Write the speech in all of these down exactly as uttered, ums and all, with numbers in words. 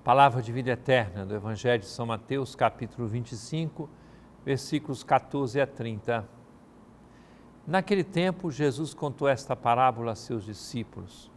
Palavra de vida eterna do Evangelho de São Mateus, capítulo vinte e cinco, versículos quatorze a trinta. Naquele tempo, Jesus contou esta parábola a seus discípulos.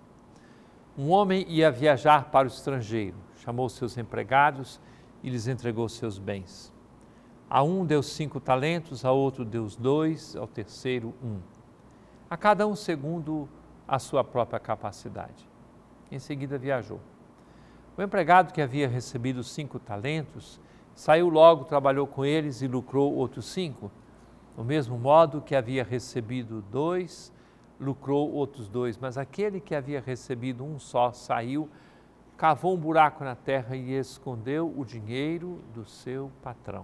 Um homem ia viajar para o estrangeiro, chamou seus empregados e lhes entregou seus bens. A um deu cinco talentos, a outro deu dois, ao terceiro um. A cada um segundo a sua própria capacidade. Em seguida viajou. O empregado que havia recebido cinco talentos, saiu logo, trabalhou com eles e lucrou outros cinco. Do mesmo modo que havia recebido dois, lucrou outros dois. Mas aquele que havia recebido um só, saiu, cavou um buraco na terra e escondeu o dinheiro do seu patrão.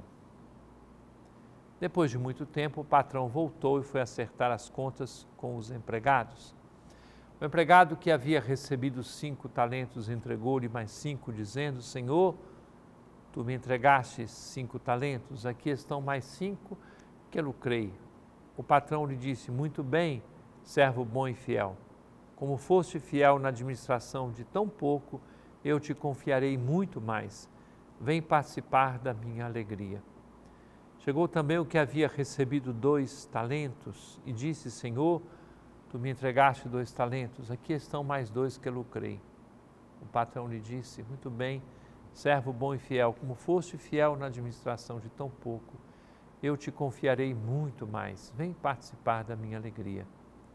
Depois de muito tempo, o patrão voltou e foi acertar as contas com os empregados. O empregado que havia recebido cinco talentos entregou-lhe mais cinco, dizendo: Senhor, tu me entregaste cinco talentos, aqui estão mais cinco que lucrei. O patrão lhe disse: muito bem, servo bom e fiel. Como foste fiel na administração de tão pouco, eu te confiarei muito mais. Vem participar da minha alegria. Chegou também o que havia recebido dois talentos e disse: Senhor, tu me entregaste dois talentos, aqui estão mais dois que lucrei. O patrão lhe disse: muito bem, servo bom e fiel, como foste fiel na administração de tão pouco, eu te confiarei muito mais. Vem participar da minha alegria.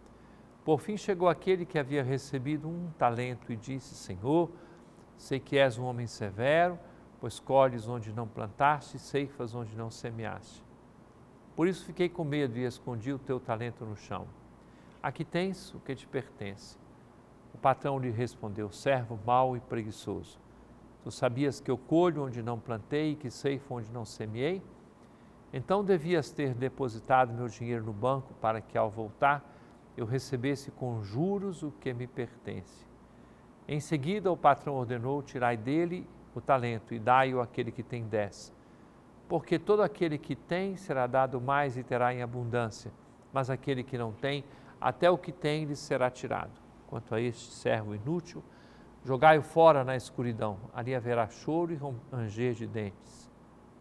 Por fim chegou aquele que havia recebido um talento e disse: Senhor, sei que és um homem severo, pois colhes onde não plantaste e ceifas onde não semeaste. Por isso fiquei com medo e escondi o teu talento no chão. Aqui tens o que te pertence. O patrão lhe respondeu: servo mau e preguiçoso. Tu sabias que eu colho onde não plantei e que ceifo onde não semeei? Então devias ter depositado meu dinheiro no banco para que, ao voltar, eu recebesse com juros o que me pertence. Em seguida, o patrão ordenou: tirai dele o talento e dai-o àquele que tem dez. Porque todo aquele que tem será dado mais e terá em abundância, mas aquele que não tem, até o que tem lhe será tirado. Quanto a este servo inútil, jogai-o fora na escuridão, ali haverá choro e ranger de dentes.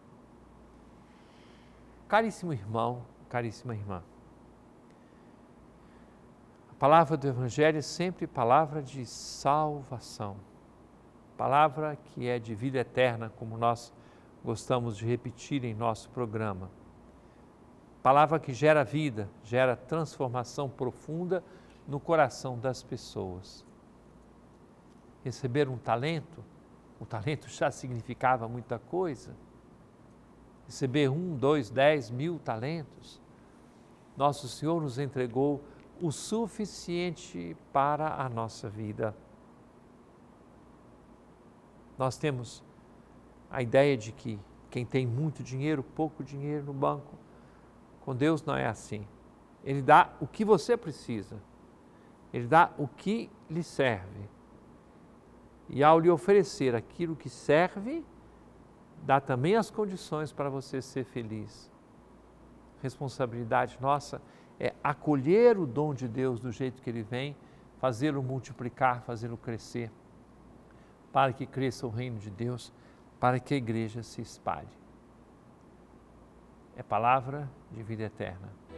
Caríssimo irmão, caríssima irmã, a palavra do Evangelho é sempre palavra de salvação, palavra que é de vida eterna, como nós gostamos de repetir em nosso programa. Palavra que gera vida, gera transformação profunda no coração das pessoas. Receber um talento, o talento já significava muita coisa. Receber um, dois, dez mil talentos, Nosso Senhor nos entregou o suficiente para a nossa vida. Nós temos a ideia de que quem tem muito dinheiro, pouco dinheiro no banco, com Deus não é assim. Ele dá o que você precisa, Ele dá o que lhe serve. E ao lhe oferecer aquilo que serve, dá também as condições para você ser feliz. Responsabilidade nossa é acolher o dom de Deus do jeito que ele vem, fazê-lo multiplicar, fazê-lo crescer, para que cresça o reino de Deus, para que a igreja se espalhe. É palavra de vida eterna.